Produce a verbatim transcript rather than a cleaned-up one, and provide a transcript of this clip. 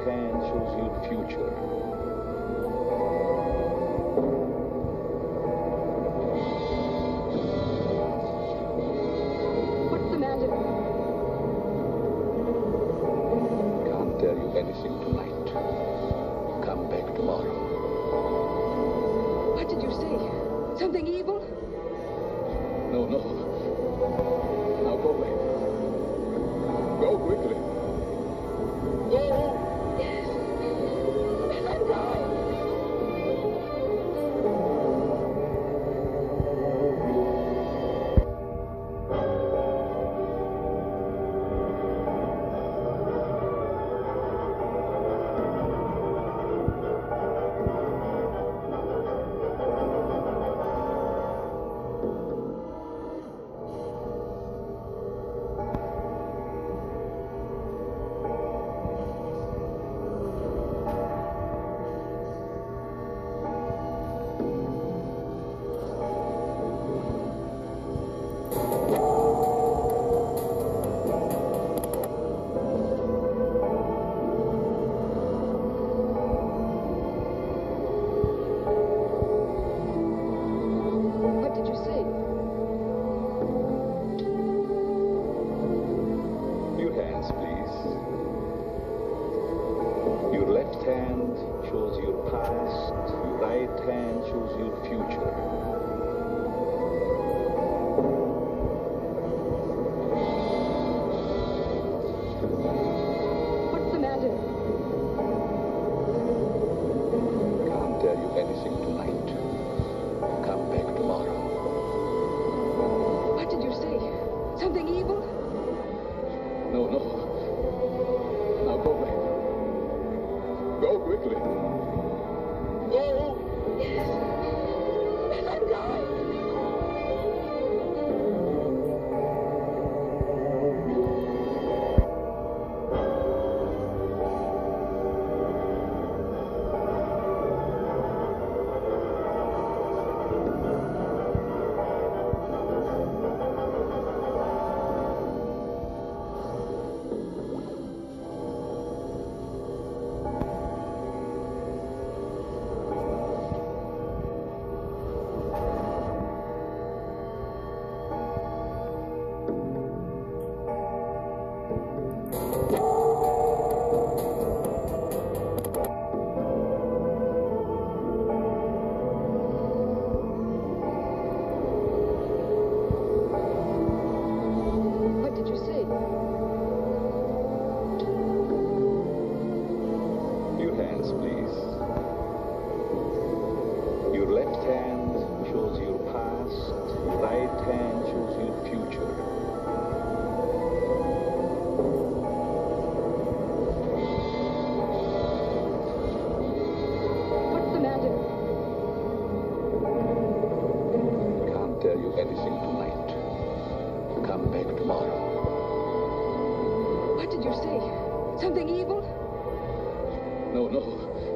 hand shows you the future. What's the matter? Can't tell you anything tonight. Come back tomorrow. What did you say? Something evil? No, no. Now go away. Go quickly. Go! Yes. I'm going. What did you say? Your hands, please. Your left hand shows your past. Your right hand shows your future. What's the matter? Can't tell you anything tonight. Come back tomorrow. What did you say? Something evil? No, no. Now go away. Go quickly. Go! Yes. I'm going. What did you say? Your hands, please. Your left hand shows your past. Your right hand shows your future. What's the matter? Can't tell you anything tonight. Come back tomorrow. What did you say? Something evil? No, no.